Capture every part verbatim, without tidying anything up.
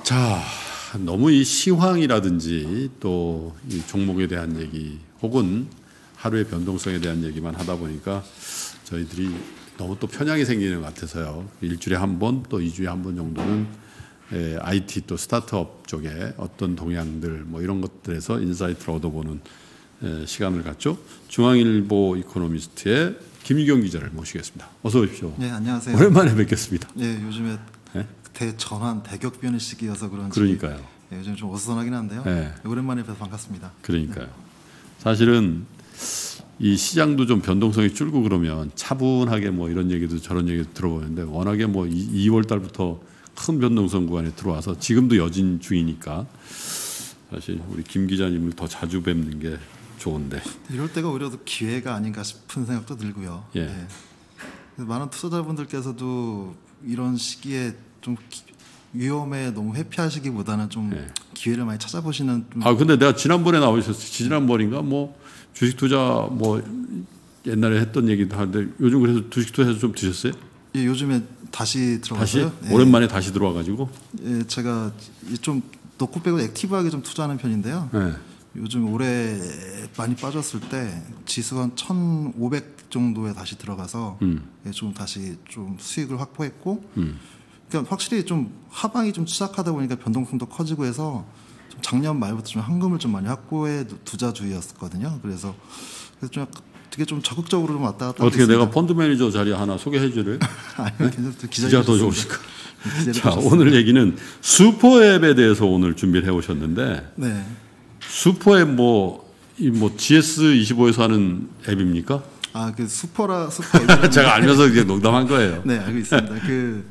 자, 너무 이 시황이라든지 또 이 종목에 대한 얘기 혹은 하루의 변동성에 대한 얘기만 하다 보니까 저희들이 너무 또 편향이 생기는 것 같아서요. 일주일에 한 번 또 이 주에 한 번 정도는 에, 아이티 또 스타트업 쪽에 어떤 동향들 뭐 이런 것들에서 인사이트를 얻어보는 에, 시간을 갖죠. 중앙일보 이코노미스트의 김유경 기자를 모시겠습니다. 어서 오십시오. 네, 안녕하세요. 오랜만에 뵙겠습니다. 네, 요즘에 네? 대전환 대격변의 시기여서 그런지 그러니까요. 네, 요즘 좀 어수선하긴 한데요. 네. 오랜만에 뵈서 반갑습니다. 그러니까요. 사실은 이 시장도 좀 변동성이 줄고 그러면 차분하게 뭐 이런 얘기도 저런 얘기도 들어보는데 워낙에 뭐 이월 달부터 큰 변동성 구간에 들어와서 지금도 여진 중이니까 사실 우리 김 기자님을 더 자주 뵙는 게 좋은데 이럴 때가 오히려 기회가 아닌가 싶은 생각도 들고요. 예. 네. 많은 투자자분들께서도 이런 시기에 좀 기, 위험에 너무 회피하시기보다는 좀 예. 기회를 많이 찾아보시는. 좀 아 근데 내가 지난번에 나오셨어요. 지난번인가 뭐 주식 투자 뭐 옛날에 했던 얘기도 하는데 요즘 그래서 주식 투자해서 좀 드셨어요? 예, 요즘에 다시 들어가서요. 다시? 예. 오랜만에 다시 들어와가지고? 예, 제가 좀 넣고 빼고 액티브하게 좀 투자하는 편인데요. 예. 요즘 올해 많이 빠졌을 때 지수 한 천오백 정도에 다시 들어가서 음. 좀 다시 좀 수익을 확보했고, 음. 그러니까 확실히 좀 하방이 좀 시작하다 보니까 변동성도 커지고 해서 좀 작년 말부터 좀 황금을 좀 많이 확보해 투자주의였거든요. 그래서 그래서 좀 되게 좀 적극적으로 좀 왔다 갔다. 어떻게 내가 펀드 매니저 자리 하나 소개해 줄래? 아니요, 괜찮습니다. 기자 더 좋으실까? 자, 오늘 얘기는 슈퍼앱에 대해서 오늘 준비를 해 오셨는데. 네. 슈퍼앱 뭐, 이 뭐 지에스 이십오에서 하는 앱입니까? 아, 그 슈퍼라 슈퍼 앱. 제가 알면서 이제 농담한 거예요. 네, 알고 있습니다. 그,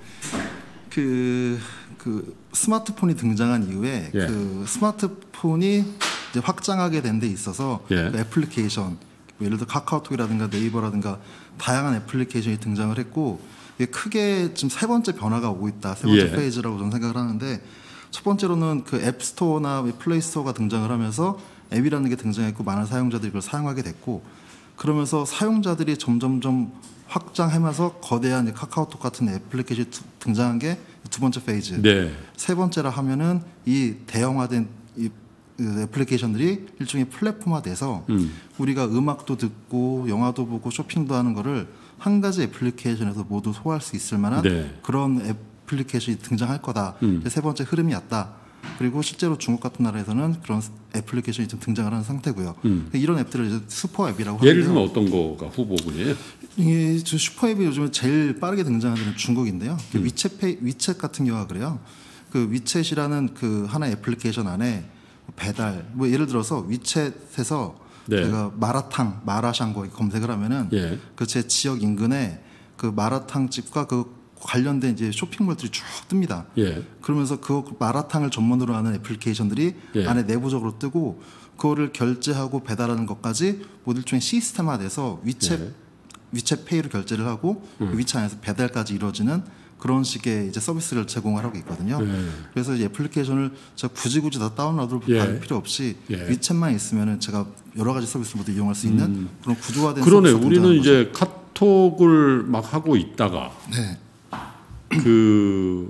그, 그 스마트폰이 등장한 이후에 예. 그 스마트폰이 이제 확장하게 된 데 있어서 예. 그 애플리케이션, 예를 들어 카카오톡이라든가 네이버라든가 다양한 애플리케이션이 등장을 했고 이게 크게 지금 세 번째 변화가 오고 있다. 세 번째 예. 페이지라고 저는 생각을 하는데. 첫 번째로는 그 앱스토어나 플레이스토어가 등장을 하면서 앱이라는 게 등장했고 많은 사용자들이 그걸 사용하게 됐고 그러면서 사용자들이 점점점 확장하면서 거대한 카카오톡 같은 애플리케이션이 등장한 게 두 번째 페이지. 네. 세 번째라 하면은 이 대형화된 이 애플리케이션들이 일종의 플랫폼화돼서 음. 우리가 음악도 듣고 영화도 보고 쇼핑도 하는 거를 한 가지 애플리케이션에서 모두 소화할 수 있을 만한 네. 그런 앱 애플리케이션이 등장할 거다. 음. 세 번째 흐름이 왔다. 그리고 실제로 중국 같은 나라에서는 그런 애플리케이션이 좀 등장을 하는 상태고요. 음. 이런 앱들을 이제 슈퍼 앱이라고 하는데요. 예를 들면 어떤 거가 후보군이에요? 이 슈퍼 앱이 요즘에 제일 빠르게 등장하는 데는 중국인데요. 음. 위챗 페이, 위챗 같은 경우가 그래요. 그 위챗이라는 그 하나의 애플리케이션 안에 배달, 뭐 예를 들어서 위챗에서 네. 제가 마라탕, 마라샹궈 검색을 하면은 예. 그 제 지역 인근에 그 마라탕 집과 그 관련된 이제 쇼핑몰들이 쭉 뜹니다. 예. 그러면서 그 마라탕을 전문으로 하는 애플리케이션들이 예. 안에 내부적으로 뜨고 그거를 결제하고 배달하는 것까지 모두 일종의 시스템화돼서 위챗 예. 위챗 페이로 결제를 하고 음. 그 위챗 안에서 배달까지 이루어지는 그런 식의 이제 서비스를 제공을 하고 있거든요. 예. 그래서 이 애플리케이션을 제가 굳이 굳이 다 다운로드 예. 받을 필요 없이 예. 위챗만 있으면은 제가 여러 가지 서비스를 모두 이용할 수 있는 음. 그런 구조화된. 그러네. 우리는 이제 거죠. 카톡을 막 하고 있다가. 네. 그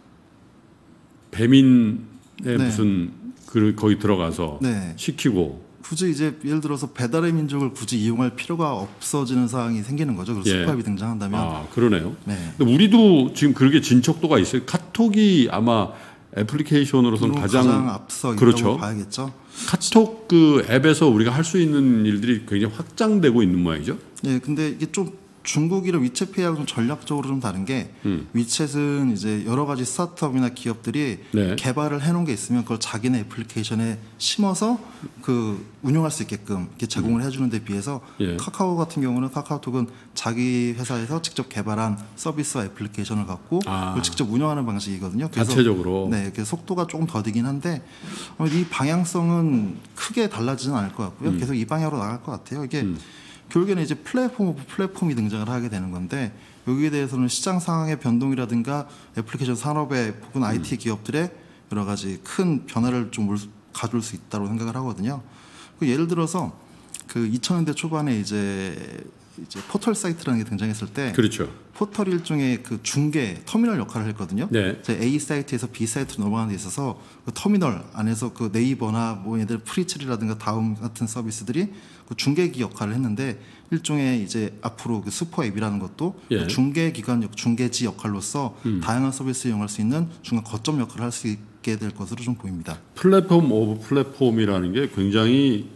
배민의 네. 무슨 그 거기 들어가서 네. 시키고 굳이 이제 예를 들어서 배달의 민족을 굳이 이용할 필요가 없어지는 상황이 생기는 거죠. 그래서 예. 슈퍼앱이 등장한다면. 아 그러네요. 네. 근데 우리도 지금 그렇게 진척도가 있어요. 카톡이 아마 애플리케이션으로서는 가장, 가장 앞서 그렇죠. 있다고 봐야겠죠. 카톡 그 앱에서 우리가 할 수 있는 일들이 굉장히 확장되고 있는 모양이죠. 네, 근데 이게 좀 중국이랑 위챗페이하고 좀 전략적으로 좀 다른 게 음. 위챗은 이제 여러 가지 스타트업이나 기업들이 네. 개발을 해놓은 게 있으면 그걸 자기네 애플리케이션에 심어서 그 운영할 수 있게끔 이렇게 제공을 음. 해주는 데 비해서 예. 카카오 같은 경우는 카카오톡은 자기 회사에서 직접 개발한 서비스와 애플리케이션을 갖고 아. 그걸 직접 운영하는 방식이거든요. 그래서 자체적으로. 네, 그래서 속도가 조금 더디긴 한데 이 방향성은 크게 달라지진 않을 것 같고요. 음. 계속 이 방향으로 나갈 것 같아요. 이게 음. 결국에는 이제 플랫폼 오브 플랫폼이 등장을 하게 되는 건데 여기에 대해서는 시장 상황의 변동이라든가 애플리케이션 산업의 혹은 음. 아이티 기업들의 여러 가지 큰 변화를 좀 가져올 수 있다고 생각을 하거든요. 그 예를 들어서 그 이천 년대 초반에 이제 이제 포털 사이트라는 게 등장했을 때, 그렇죠. 포털이 일종의 그 중개 터미널 역할을 했거든요. 네. 이제 A 사이트에서 B 사이트로 넘어가는 데 있어서 그 터미널 안에서 그 네이버나 뭐 얘들 프리츠리라든가 다음 같은 서비스들이 그 중개기 역할을 했는데, 일종의 이제 앞으로 그 슈퍼 앱이라는 것도 예. 그 중개 기관 중개지 역할로서 음. 다양한 서비스를 이용할 수 있는 중간 거점 역할을 할 수 있게 될 것으로 좀 보입니다. 플랫폼 오브 플랫폼이라는 게 굉장히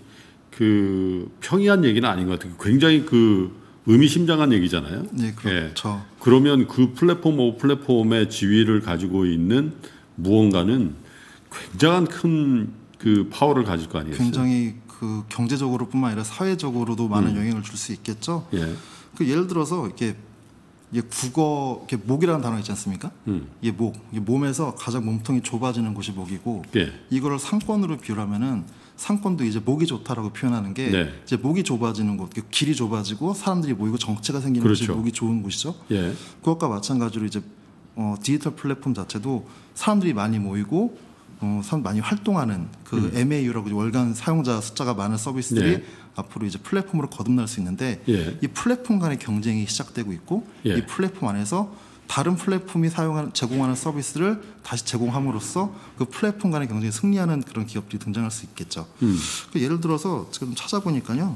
그 평이한 얘기는 아닌 것 같아요. 굉장히 그 의미심장한 얘기잖아요. 네, 그렇죠. 예. 그러면 그 플랫폼 오브 플랫폼의 지위를 가지고 있는 무언가는 굉장한 큰 그 파워를 가질 거 아니겠어요? 굉장히 그 경제적으로뿐만 아니라 사회적으로도 많은 음. 영향을 줄 수 있겠죠. 예. 그 예를 들어서 이렇게 이게 국어, 이게 목이라는 단어 있지 않습니까? 음. 이게 목, 이게 몸에서 가장 몸통이 좁아지는 곳이 목이고, 예. 이거를 상권으로 비유하면은 상권도 이제 목이 좋다라고 표현하는 게 네. 이제 목이 좁아지는 곳, 길이 좁아지고 사람들이 모이고 정체가 생기는 그렇죠. 곳이 목이 좋은 곳이죠. 예. 그것과 마찬가지로 이제 어, 디지털 플랫폼 자체도 사람들이 많이 모이고 어, 사람 많이 활동하는 그 음. 엠에이유라고 월간 사용자 숫자가 많은 서비스들이 네. 앞으로 이제 플랫폼으로 거듭날 수 있는데 예. 이 플랫폼 간의 경쟁이 시작되고 있고 예. 이 플랫폼 안에서 다른 플랫폼이 사용하는 제공하는 서비스를 다시 제공함으로써 그 플랫폼 간의 경쟁에 승리하는 그런 기업들이 등장할 수 있겠죠. 음. 그 예를 들어서 지금 찾아보니까요.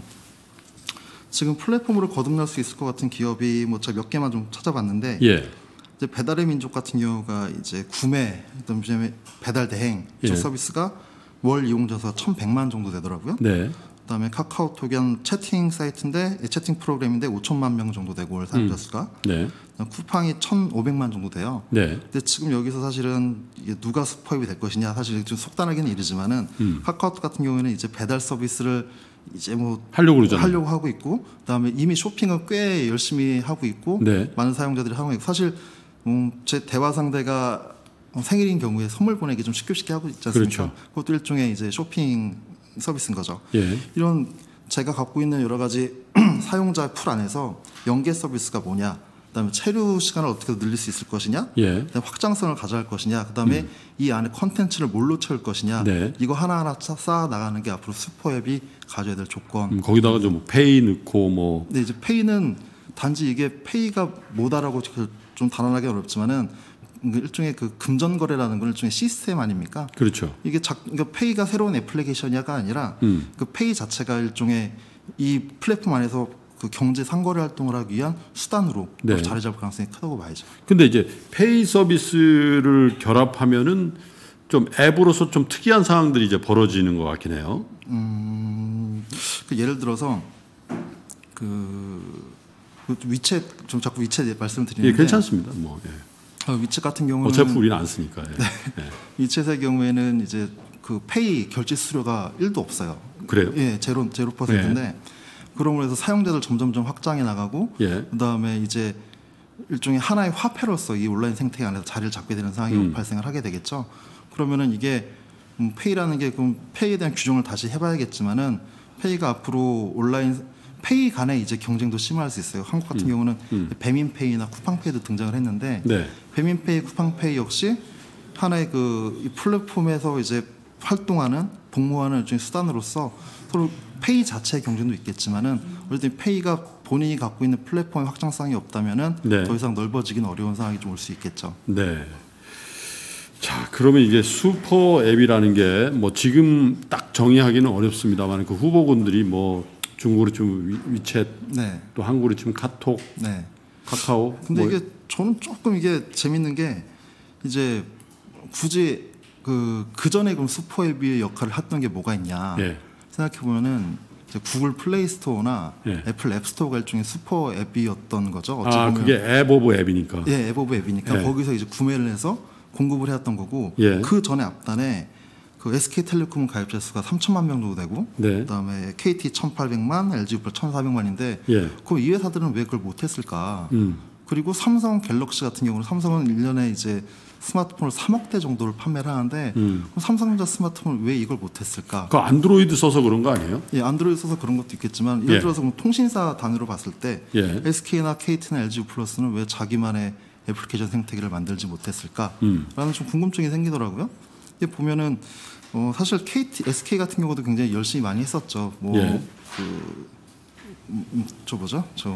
지금 플랫폼으로 거듭날 수 있을 것 같은 기업이 뭐 제가 몇 개만 좀 찾아봤는데 예. 이제 배달의 민족 같은 경우가 이제 구매, 그다음에 배달 대행 이 예. 서비스가 월 이용자 수 천백만 정도 되더라고요. 네. 그다음에 카카오톡이 한 채팅 사이트인데 채팅 프로그램인데 오천만 명 정도 되고 월 사용자 수가. 음. 네. 쿠팡이 천오백만 정도 돼요. 네. 근데 지금 여기서 사실은 이게 누가 슈퍼앱이 될 것이냐 사실 좀 속단하기는 이르지만은 음. 카카오톡 같은 경우에는 이제 배달 서비스를 이제 뭐 하려고 그러잖아요. 하려고 하고 있고, 그다음에 이미 쇼핑은 꽤 열심히 하고 있고, 네. 많은 사용자들이 하고 있고, 사실 음, 제 대화 상대가 생일인 경우에 선물 보내기 좀 쉽게 쉽게 하고 있지 않습니까? 그렇죠. 그것도 일종의 이제 쇼핑 서비스인 거죠. 예. 이런 제가 갖고 있는 여러 가지 사용자 풀 안에서 연계 서비스가 뭐냐, 그다음에 체류 시간을 어떻게 늘릴 수 있을 것이냐, 예. 그다음에 확장성을 가져갈 것이냐, 그다음에 음. 이 안에 컨텐츠를 뭘로 채울 것이냐, 네. 이거 하나하나 쌓아 나가는 게 앞으로 슈퍼앱이 가져야 될 조건. 음, 거기다가 좀 페이 넣고 뭐. 네, 이제 페이는 단지 이게 페이가 뭐다라고 좀 단언하기 어렵지만은 일종의 그 금전 거래라는 건 일종의 시스템 아닙니까? 그렇죠. 이게 자, 그러니까 페이가 새로운 애플리케이션이가 아니라 음. 그 페이 자체가 일종의 이 플랫폼 안에서 그 경제 상거래 활동을 하기 위한 수단으로 네. 자리 잡을 가능성이 크다고 봐야죠. 근데 이제 페이 서비스를 결합하면은 좀 앱으로서 좀 특이한 상황들이 이제 벌어지는 것 같긴 해요. 음, 그 예를 들어서 그, 그 위챗 좀 자꾸 위챗 말씀을 드리는데. 예, 괜찮습니다. 뭐. 예. 어, 위챗 같은 경우는 어차피 우리는 안 쓰니까. 예. 네. 예. 위챗의 경우에는 이제 그 페이 결제 수수료가 일도 없어요. 그래요? 예, 제로 제로 퍼센트인데 예. 그러므로 해서 사용자들 점점점 확장해 나가고 예. 그다음에 이제 일종의 하나의 화폐로서 이 온라인 생태 안에서 자리를 잡게 되는 상황이 음. 발생을 하게 되겠죠. 그러면은 이게 음, 페이라는 게 그럼 페이에 대한 규정을 다시 해봐야겠지만은 페이가 앞으로 온라인 페이 간의 이제 경쟁도 심화할 수 있어요. 한국 같은 음. 경우는 음. 배민페이나 쿠팡페이도 등장을 했는데 네. 배민페이, 쿠팡페이 역시 하나의 그 이 플랫폼에서 이제 활동하는 복무하는 일종의 수단으로서 서로 페이 자체의 경쟁도 있겠지만은 어쨌든 페이가 본인이 갖고 있는 플랫폼의 확장성이 없다면은 네. 더 이상 넓어지기는 어려운 상황이 좀 올 수 있겠죠. 네. 자, 그러면 이제 슈퍼 앱이라는 게 뭐 지금 딱 정의하기는 어렵습니다만 그 후보군들이 뭐 중국으로 치면 위챗, 네. 또 한국으로 치면 카톡, 네. 카카오. 근데 뭐 이게 저는 조금 이게 재밌는 게 이제 굳이 그, 그 전에 그럼 슈퍼앱의 역할을 했던 게 뭐가 있냐 예. 생각해 보면은 구글 플레이 스토어나 예. 애플 앱 스토어가 일종의 슈퍼 앱이었던 거죠. 어찌 아, 보면. 그게 앱 오브 앱이니까. 예, 앱 오브 앱이니까 예. 거기서 이제 구매를 해서 공급을 해왔던 거고 예. 그 전에 앞단에 그 에스케이텔레콤 가입자 수가 삼천만 명 정도 되고 네. 그다음에 케이티 천팔백만, 엘지 천사백만인데 예. 그럼 이 회사들은 왜 그걸 못했을까? 음. 그리고 삼성 갤럭시 같은 경우는 삼성은 일 년에 이제 스마트폰을 삼억 대 정도를 판매를 하는데 음. 그럼 삼성전자 스마트폰을 왜 이걸 못했을까? 그 안드로이드 써서 그런 거 아니에요? 예, 안드로이드 써서 그런 것도 있겠지만 예를 예. 들어서 그럼 통신사 단위로 봤을 때 예. 에스케이나 케이티나 엘지 플러스는 왜 자기만의 애플리케이션 생태계를 만들지 못했을까? 음. 라는 좀 궁금증이 생기더라고요. 이게 보면은 어, 사실 케이티, 에스케이 같은 경우도 굉장히 열심히 많이 했었죠. 뭐 예. 그 음, 저 뭐죠? 저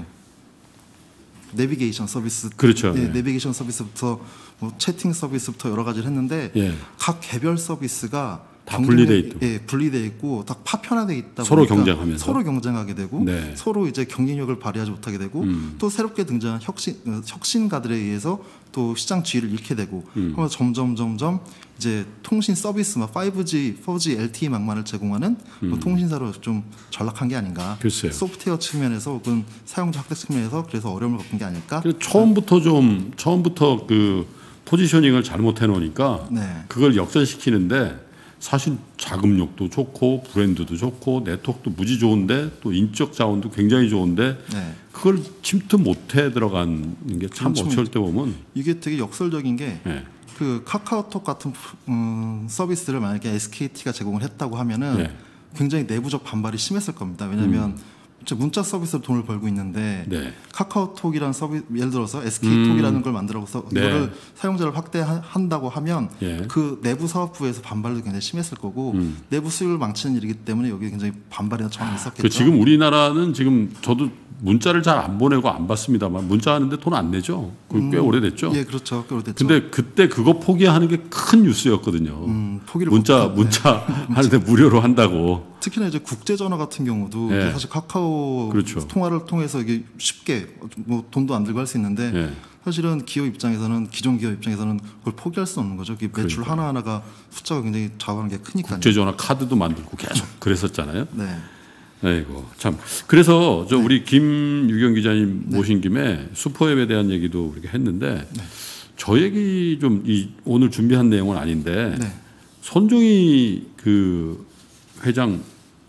내비게이션 서비스, 그렇죠. 네, 네. 내비게이션 서비스부터 뭐 채팅 서비스부터 여러 가지를 했는데 예. 각 개별 서비스가 다 분리돼 있고, 예, 분리돼 있고 다 파편화돼 있다 서로 보니까 경쟁하면서 서로 경쟁하게 되고 네. 서로 이제 경쟁력을 발휘하지 못하게 되고 음. 또 새롭게 등장한 혁신 어, 혁신가들에 의해서 또 시장 지위를 잃게 되고 음. 그러면서 점점 점점 이제 통신 서비스 막 파이브지, 포지, 엘티이망만을 제공하는 음. 뭐 통신사로 좀 전락한 게 아닌가. 글쎄요. 소프트웨어 측면에서 혹은 사용자 확대 측면에서 그래서 어려움을 겪은 게 아닐까. 처음부터 좀 처음부터 그 포지셔닝을 잘못해 놓으니까 네. 그걸 역전시키는데 사실 자금력도 좋고 브랜드도 좋고 네트워크도 무지 좋은데 또 인적 자원도 굉장히 좋은데 네. 그걸 침투 못해 들어가는 게 참 어쩔 때 보면 이게 되게 역설적인 게 네. 그 카카오톡 같은 음, 서비스를 만약에 에스케이티가 제공을 했다고 하면은 네. 굉장히 내부적 반발이 심했을 겁니다. 왜냐하면 음. 문자 서비스로 돈을 벌고 있는데 네. 카카오톡이라는 서비스, 예를 들어서 에스케이톡이라는 음. 걸 만들어서 네. 이거를 사용자를 확대한다고 하면 예. 그 내부 사업부에서 반발도 굉장히 심했을 거고 음. 내부 수익을 망치는 일이기 때문에 여기 굉장히 반발이나 저항이 있었겠죠. 그 지금 우리나라는 지금 저도 문자를 잘 안 보내고 안 받습니다만 문자 하는데 돈 안 내죠. 그 꽤 음, 오래됐죠. 예, 그렇죠. 꽤 오래됐죠. 근데 그때 그거 포기하는 게 큰 뉴스였거든요. 음, 포기를 문자 못, 문자 네. 하는데 무료로 한다고. 특히나 이제 국제 전화 같은 경우도 네. 사실 카카오 그렇죠. 통화를 통해서 이게 쉽게 뭐 돈도 안 들고 할 수 있는데 네. 사실은 기업 입장에서는 기존 기업 입장에서는 그걸 포기할 수 없는 거죠. 매출 그러니까. 하나 하나가 숫자가 굉장히 좌우하는 게 크니까요. 국제전화 카드도 만들고 계속 그랬었잖아요. 네. 아이고 참. 그래서 저 네. 우리 김유경 기자님 네. 모신 김에 슈퍼앱에 대한 얘기도 우리가 했는데 네. 저 얘기 좀 이 오늘 준비한 내용은 아닌데 네. 손종희 그 회장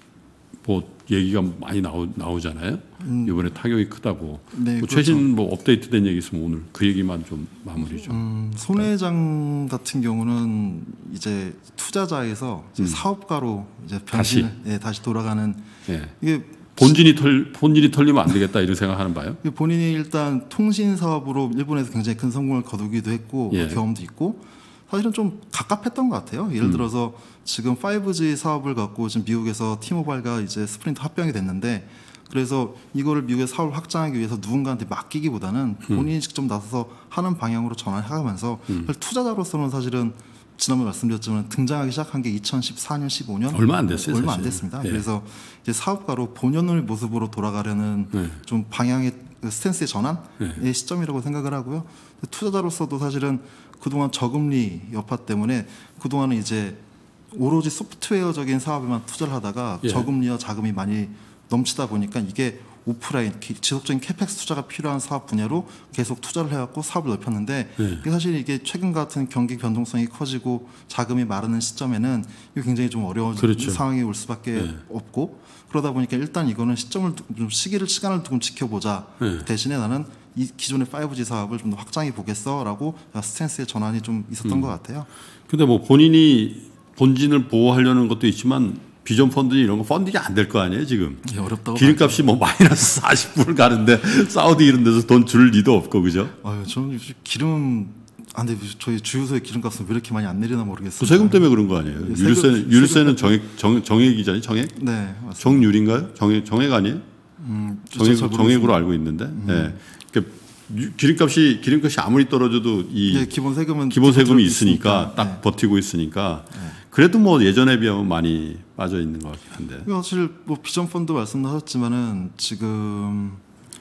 뭐 얘기가 많이 나오, 나오잖아요. 음. 이번에 타격이 크다고. 네, 뭐 그렇죠. 최신 뭐 업데이트된 얘기 있으면 오늘 그 얘기만 좀 마무리 좀. 음, 손 회장 같은 경우는 이제 투자자에서 이제 음. 사업가로 이제 변신, 다시, 예, 다시 돌아가는. 예. 이게 본진이 털 본진이 털리면 안 되겠다 이런 생각하는 바요? 본인이 일단 통신 사업으로 일본에서 굉장히 큰 성공을 거두기도 했고 예. 경험도 있고. 사실은 좀 갑갑했던 것 같아요. 예를 들어서 음. 지금 파이브지 사업을 갖고 지금 미국에서 티모바일과 이제 스프린트 합병이 됐는데 그래서 이거를 미국에서 사업을 확장하기 위해서 누군가한테 맡기기보다는 본인이 음. 직접 나서서 하는 방향으로 전환해가면서 음. 투자자로서는 사실은 지난번에 말씀드렸지만 등장하기 시작한 게 이천십사 년, 십오 년 얼마 안 됐어요. 얼마 사실. 안 됐습니다. 예. 그래서 이제 사업가로 본연의 모습으로 돌아가려는 예. 좀 방향의 스탠스의 전환의 예. 시점이라고 생각을 하고요. 투자자로서도 사실은 그동안 저금리 여파 때문에 그동안은 이제 오로지 소프트웨어적인 사업에만 투자를 하다가 예. 저금리와 자금이 많이 넘치다 보니까 이게 오프라인 지속적인 캐펙스 투자가 필요한 사업 분야로 계속 투자를 해갖고 사업을 넓혔는데 예. 사실 이게 최근 같은 경기 변동성이 커지고 자금이 마르는 시점에는 이게 굉장히 좀 어려운 그렇죠. 상황이 올 수밖에 예. 없고 그러다 보니까 일단 이거는 시점을 좀 시기를 시간을 조금 지켜보자 예. 대신에 나는 이 기존의 파이브지 사업을 좀 더 확장해 보겠어라고 스탠스의 전환이 좀 있었던 음. 것 같아요. 근데 뭐 본인이 본진을 보호하려는 것도 있지만 비전 펀드 이런 거 펀딩이 안 될 거 아니에요 지금. 예, 어렵다고. 기름값이 뭐 마이너스 사십 불 가는데 사우디 이런 데서 돈 줄 리도 없고 그죠? 아유 저는 기름 아 근데 저희 주유소의 기름값은 왜 이렇게 많이 안 내리나 모르겠어요. 그 세금 때문에 그런 거 아니에요? 네, 유류세 유류세는 정액 정, 정액이잖아요. 정액? 네 맞습니다. 정률인가요? 정액 정액 아니에요? 음, 정액 정액으로 알고 있는데. 음. 네. 그러니까 기름값이 기름값이 아무리 떨어져도 이 네, 기본 세금은 기본 세금이 있으니까, 있으니까 딱 네. 버티고 있으니까 네. 그래도 뭐 예전에 비하면 많이 빠져 있는 것 같긴 한데. 사실 뭐 비전 펀드 말씀하셨지만은 지금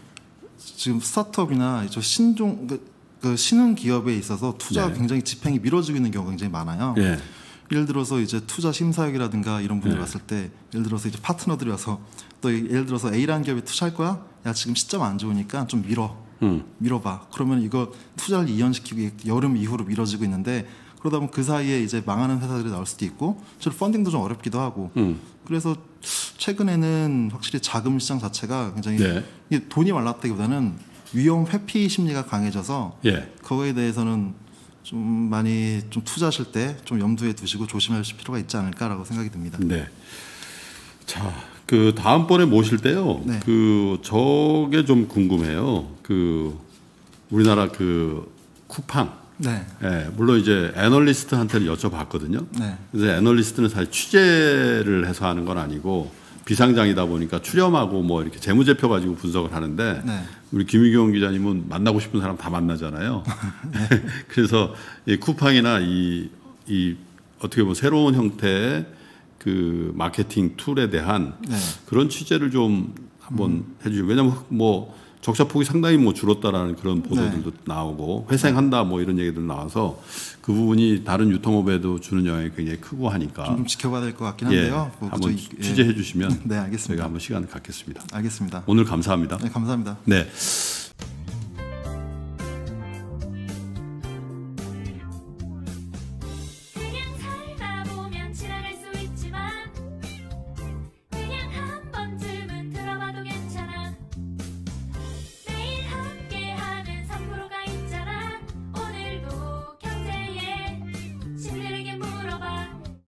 지금 스타트업이나 저 신종 그, 그 신흥 기업에 있어서 투자가 네. 굉장히 집행이 미뤄지고 있는 경우가 굉장히 많아요. 네. 예를 들어서 이제 투자 심사역이라든가 이런 분들 네. 왔을 때 예를 들어서 이제 파트너들이 와서 또 예를 들어서 A라는 기업에 투자할 거야? 야 지금 시점 안 좋으니까 좀 미뤄. 음. 미뤄봐. 그러면 이거 투자를 이연시키고 여름 이후로 미뤄지고 있는데 그러다 보면 그 사이에 이제 망하는 회사들이 나올 수도 있고 실제 펀딩도 좀 어렵기도 하고 음. 그래서 최근에는 확실히 자금 시장 자체가 굉장히 네. 이게 돈이 말랐다기보다는 위험 회피 심리가 강해져서 예. 그거에 대해서는 좀 많이 좀 투자하실 때 좀 염두에 두시고 조심하실 필요가 있지 않을까라고 생각이 듭니다. 네. 자. 그 다음번에 모실 때요. 네. 그 저게 좀 궁금해요. 그 우리나라 그 쿠팡. 네. 예, 물론 이제 애널리스트한테는 여쭤봤거든요. 네. 그래서 애널리스트는 사실 취재를 해서 하는 건 아니고 비상장이다 보니까 출렴하고 뭐 이렇게 재무제표 가지고 분석을 하는데 네. 우리 김유경 기자님은 만나고 싶은 사람 다 만나잖아요. 네. 그래서 이 쿠팡이나 이, 이 어떻게 보면 새로운 형태의 그 마케팅 툴에 대한 네. 그런 취재를 좀 한번 음. 해주죠. 왜냐하면 뭐 적자 폭이 상당히 뭐 줄었다라는 그런 보도들도 네. 나오고 회생한다 뭐 이런 얘기들 나와서 그 부분이 다른 유통업에도 주는 영향이 굉장히 크고 하니까 좀 지켜봐야 될 것 같긴 한데요. 예, 뭐 한번 저희, 취재해 주시면 네, 알겠습니다. 저희가 한번 시간을 갖겠습니다. 알겠습니다. 오늘 감사합니다. 네, 감사합니다. 네.